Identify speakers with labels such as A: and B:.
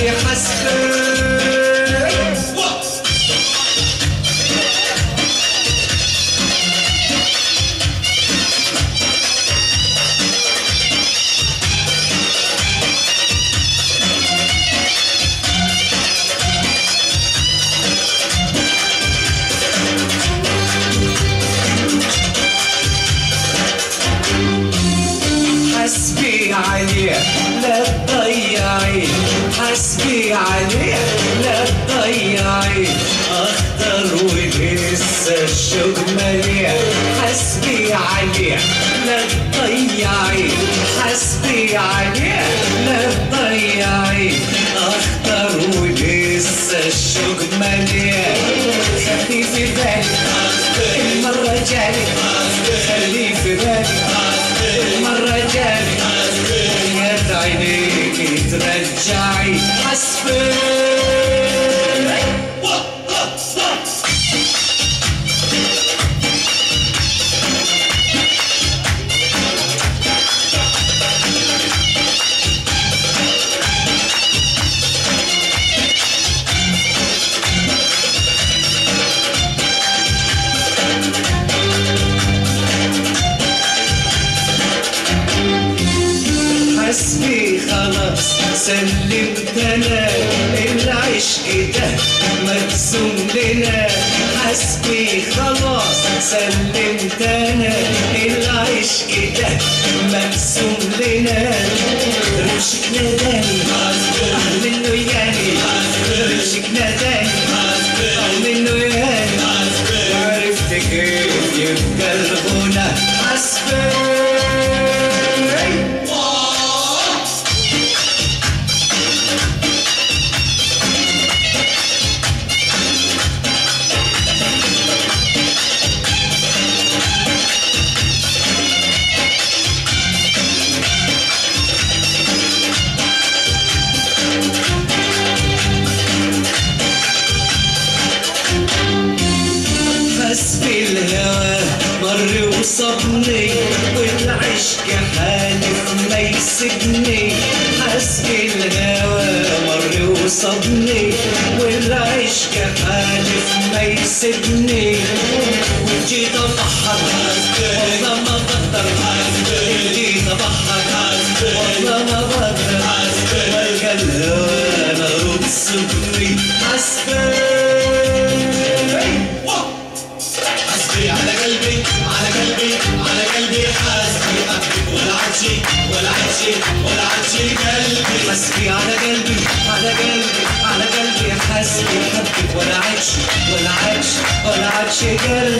A: قلبي حسبك. حسبي عليه لا تضيعي، حسبي عليه لا تضيعي، اخضر ولسه الشوق مليان. حسبي عليه لا تضيعي، حسبي عليه لا تضيعي، اخضر ولسه الشوق مليان. خلي في بالي المرة جاي، خلي في بالي المرة جاي، يا عينيكي ترجعي حسبك. حسبي خلاص سلمت انا، العشق ده مقسوم لنا. حسبي خلاص سلمت انا، العشق ده مقسوم لنا. رمشك ناداني منه ياني، رمشك ناداني منه ياني، وعرفت كيف يبقى الغنى حسبي. حسبي الهوى مر وصبني، والعشق حالف ما يسجني. حسبي الهوى مر وصبني، والعشق حالف ما يسجني. وجيت ابحر والله ما بقدر، جيت ابحر والله ما بقدر، والقى الهوى مر وصبني. حسبي
B: على قلبي على قلبي على قلبي، حاسبي حبك ولا عدشي ولا عدشي ولا عدشي قلبي.
A: حسبي على قلبي على قلبي على قلبي، حسبي حبك ولا عدشي ولا عدشي ولا عدشي قلبي.